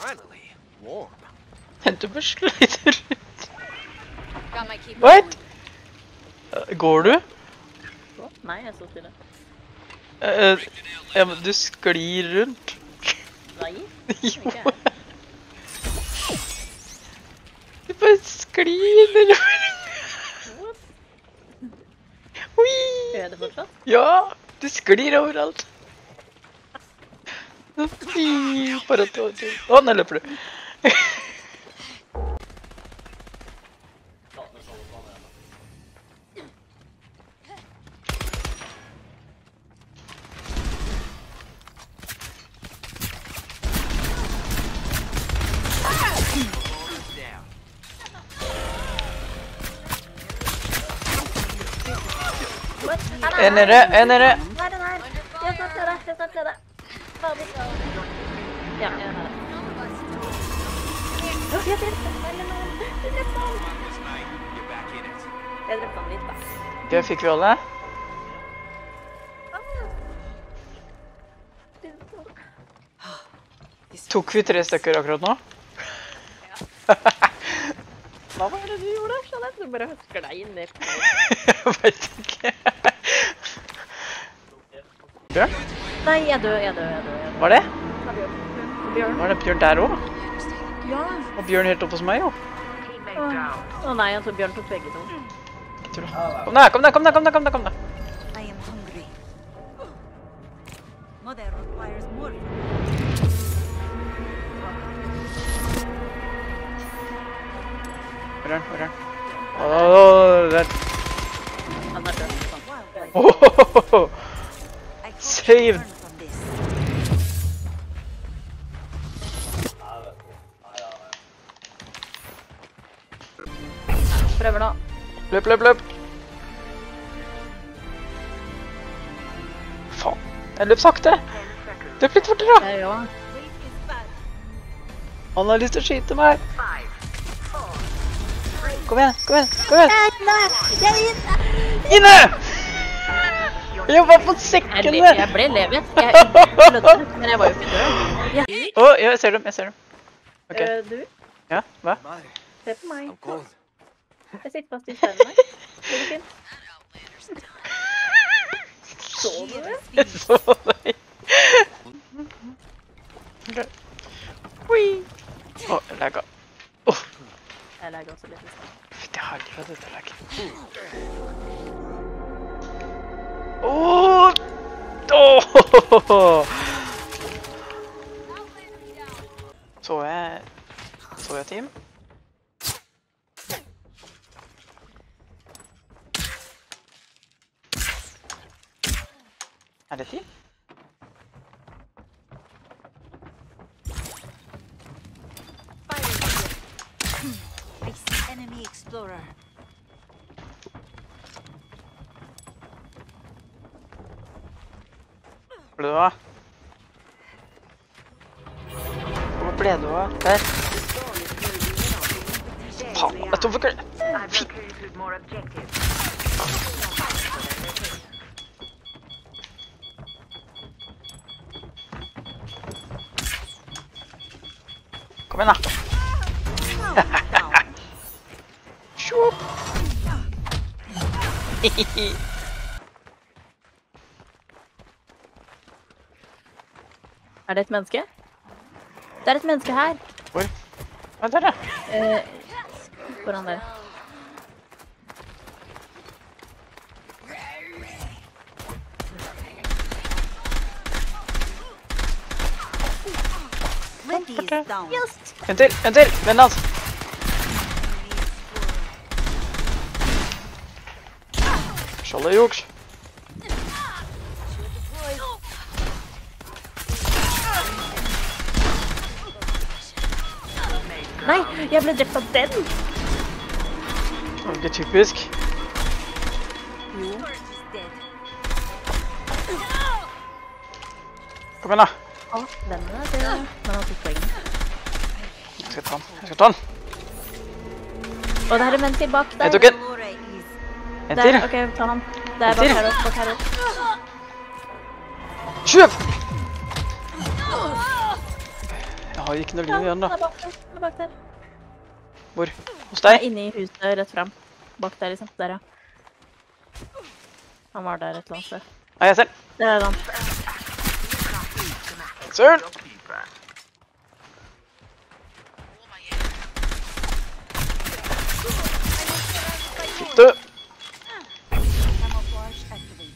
Finally, warm. Du besliter ut. What? Går du? Nei, jeg står stille. Ja, men du sklir rundt. Nei? Jo. Du bare sklir nedover. Oi! Gjør jeg det fortsatt? Ja, du sklir overalt. Bare å, nå løper du. En nede, en nede. Nei, den her. Jeg snart ser det, jeg snart ser det. Ferdig. Ja, jeg er her. Jeg drepte han litt, da. Det fikk vi alle. Tok vi 3 stykker akkurat nå? Hva var det du gjorde, Jeanette? Du bare sklei ned på. Jeg vet ikke. Bjørn? Nei, jeg dør. Var det? Bjørn. Var det Bjørn der også? Ja. Og Bjørn helt opp hos meg jo. Å nei, jeg tror Bjørn tok begge to. Kom da, kom da. I am hungry. Mother requires more. Hvor er han? Åh, der. Han er død. Åh, saved. Prøver nå. Løp. Faen, jeg løp sakte. Løp litt fortere. Ja. Han har lyst til å skyte meg. Kom igjen. Jeg er Inne! Jeg var på sekkene. Jeg ble levet. Jeg blødde, men jeg var jo ikke død. Åh, ja, jeg ser dem. Ok. Du, Ja, hva? se på meg. I'm cold. Jeg sitter fast i steinen her. Går det fint? Så du det? Jeg så deg. Ok. Oi. Åh, jeg lagget. Jeg lager også litt i stedet. Fytti helvete, dette lagget. Åh! Så jeg team? Er det team? I see enemy explorer. Hvor ble du av? Hvor ble du av? Der. Faen, jeg tok for køl. Fy. Kom igjen da. Sjopp. Er det et menneske? Det er et menneske her. Hvor? Hva er det? Foran der. Wendy is down. En til, venn hans. Skjoldet juks. Nei, jeg ble drept av den. Det var ikke typisk. Kom igjen da. Å, den er det. Men han tok poenget. Jeg skal ta den. Og det er en menneske bak der. Jeg tok en. En til. Ok, ta han. Det er bak her opp. Kjøp! Jeg har ikke noe liv igjen, da. Han er bak der. Hvor? Hos Han er deg? inne i huset rett frem. Bak der, liksom. Der, ja. Han var der et eller annet sted. Nei, jeg ser den. Det er han. Søren! Død! Camouflage activated.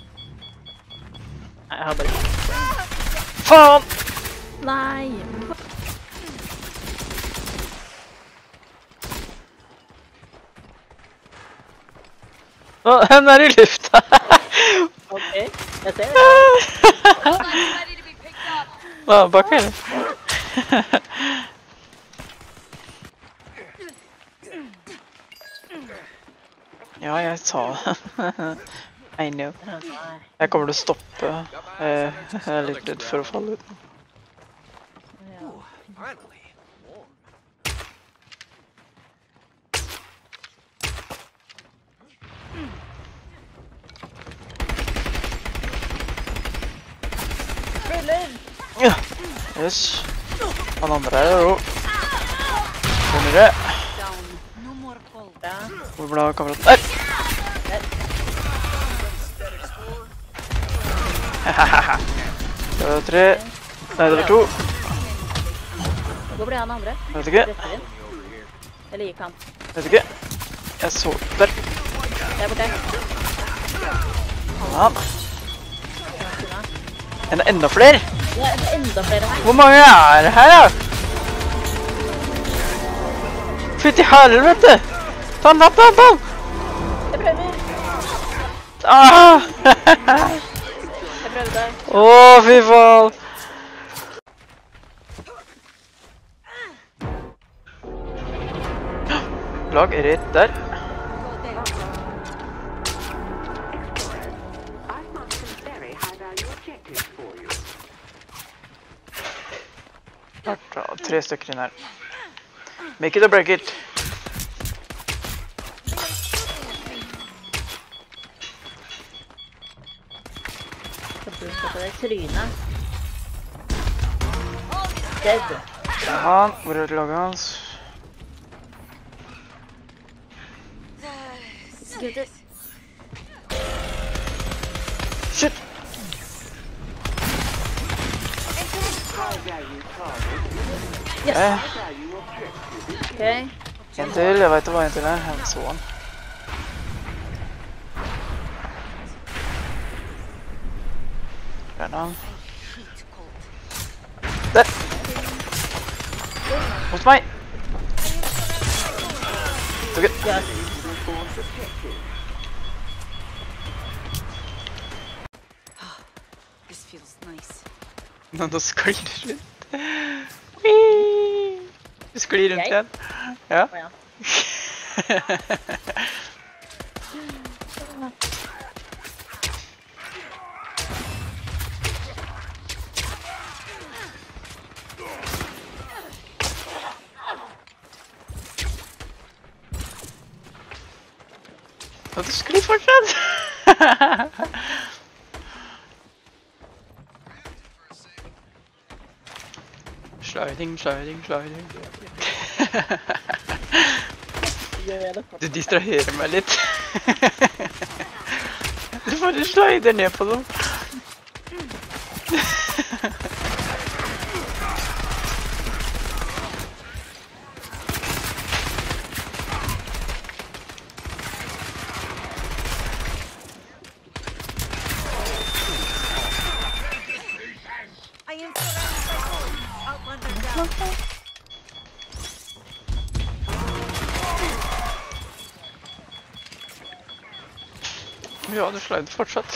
Nei, jeg har bare... Faen! Nei! Å, den er i lufta! Ok, jeg ser det. Hva, bak her? Ja, jeg sa det. I know. Jeg kommer til å stoppe. Jeg er litt redd for å falle ut. Ja, yes. Han andre er jo. Skjønner det. Down. No more fall. Hvor ble kameraten? Der! Hahaha. Det var 3. Nei, det var 2. Hvor ble han andre? Jeg vet ikke. Retter inn? Eller gikk han? Jeg vet ikke. Jeg så der. Der borte. Ja. Enda flere? Det er enda flere her. Hvor mange er det her, da? Fytti helvete! Ta den! Jeg prøver. Ah! Jeg prøvde. Åh, fy faen! Lag rett der. Klart, 3 stykker inn her. Make it or break it. Skal du se på det trynet? Dead. Ja, hvor er det laget hans? Skuter. Shit! Yes. Ok. En til, jeg vet hva en til er. Jeg så han. Der er han. Der! Hos meg! Ok. Yes. This feels nice. Nå sklir det rundt. Du sklir rundt Jeg? igjen. Ja. Å ja. Og du sklir fortsatt. Sliding, sliding, sliding. Du distraherer meg litt. Du bare slider ned på dem. I am surrounded by foes. Outlander down. Ja, du slider fortsatt.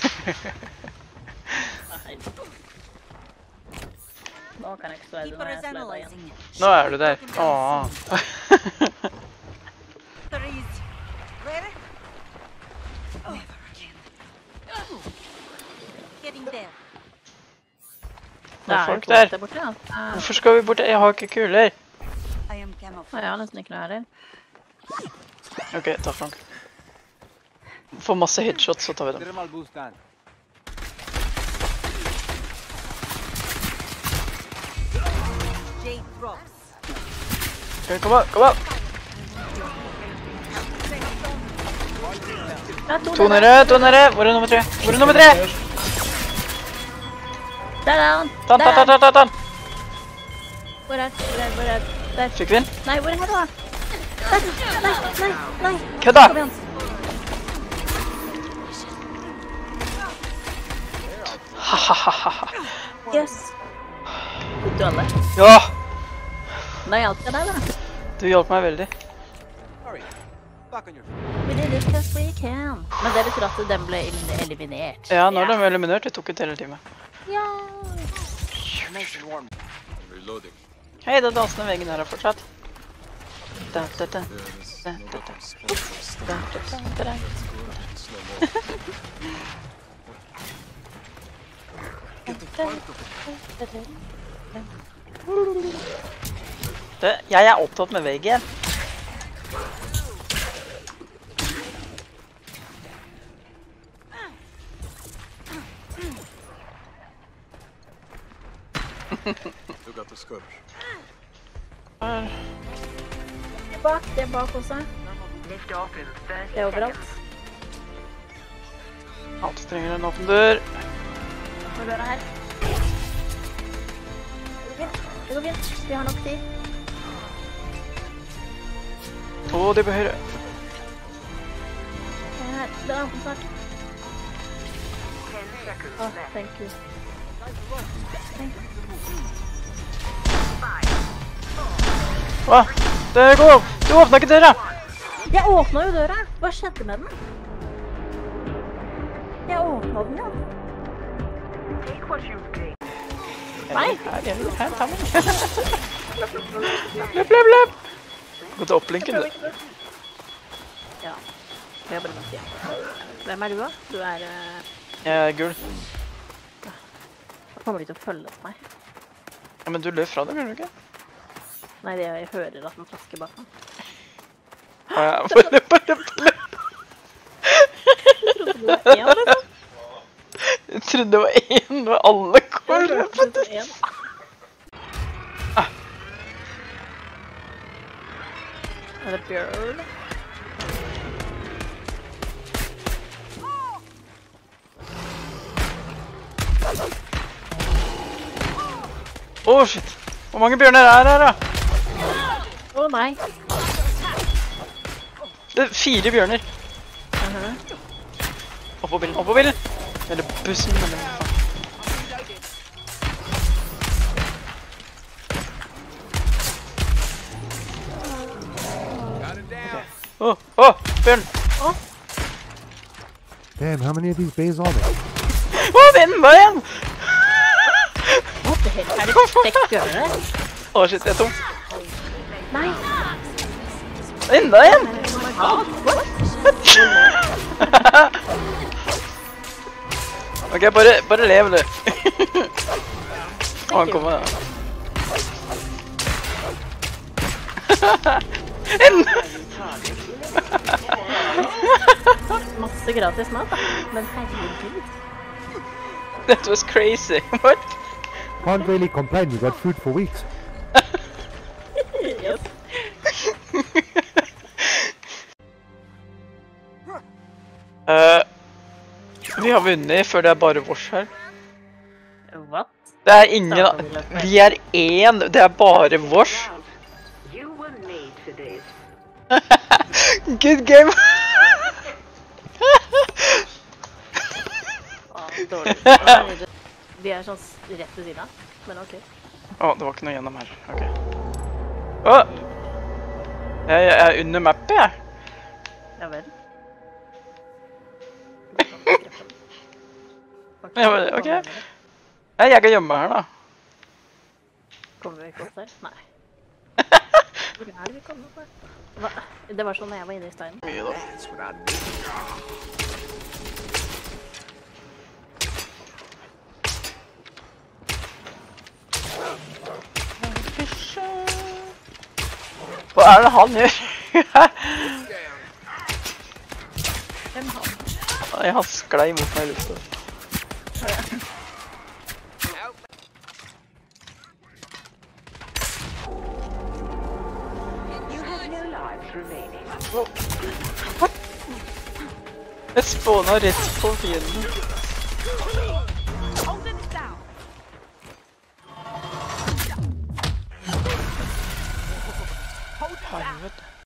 Nei. Nå kan jeg ikke slide Keeper når jeg is slider igjen. analyzing. Nå er du der. Åh. Threes. Ready? Never again. Getting there. Det er jo folk folk der. borte, ja. Hvorfor skal vi bort? Jeg har ikke kuler. I am Nei, camouflage. jeg har nesten ikke noe her. Ok, ta Frank. Få masse headshots, så tar vi den. day drops. Okay, come on, come on. Ja, To nede, to nede. Hvor er nummer 3? Hvor er nummer 3? Der er han. Ta den, ta den, ta den, ta den. Hvor er? Der. Fikk vi den? Nei, hvor er han da? Der. Nei. Kødda! Kom igjen. Hahaha. Yes. Du alle. Ja, Da hjalp jeg deg da. du hjalp meg veldig. We did it because we can. Men det betyr at den ble eliminert. Ja, nå er de eliminert. Det tok en hele time. Ja. Hei, det dansende veggen her er fortsatt. Da, da, da. Da, da, da. Da, da, da, da. Jeg er opptatt med veggen. Her. Det er bak også. Det er overalt. Alt trenger en åpen dør. Hva døra her? Det går fint. Vi har nok tid. Å, det er på høyre. Her. Det er åpent snart. Thank you. Hva? Det går! Du åpnet ikke døra! Jeg åpnet jo døra. Hva skjedde med den? Jeg åpnet den, ja. Nei. Her, ta meg. Løp. Gå til opplinken, du. Ja. Jeg har bare vært igjen. Hvem er du da? Du er... Jeg er gul. Da kommer de til å følge meg. Ja, men du løp fra det, gjør du ikke? Nei, jeg hører at den trasker bak meg. Ja, bare løp. Jeg trodde det var en, når alle går løpet. Er det bjørn? Åh, shit. Hvor mange bjørner er her, da? Å, nei. Det er 4 bjørner. Oppå bilen. Eller bussen, eller hva faen. Åh, bjørn! Damn, how many of these bays are there? Åh, vinden var igjen! What the hell? Er det 6 bjørner her? Åh, shit, jeg er tom. Nei. Enda igjen! Ok, bare lev, du. Åh, han kommer, ja. Masse gratis mat, da. Men herregud. That was crazy. What? Can't really complain, we got food for weeks. Yes. Vi har vunnet før det er bare vårs her. What? Det er ingen... Vi er én, det er bare vårs. Good game! Dårlig. Vi er sånn rett ved siden av, men ok. Åh, det var ikke noe gjennom her. Ok. Åh! Jeg er under mappet, jeg. Ja vel. Ja, men, ok. Nei, jeg kan gjemme meg her, da. Kommer vi ikke opp der? Nei. Hvor er det vi kommer opp her? Det var sånn da jeg var inne i steinen. Mye da. Hva er det han gjør? Hvem har den? Han sklei mot meg i lufta. What? Jeg spåna rett på fienden.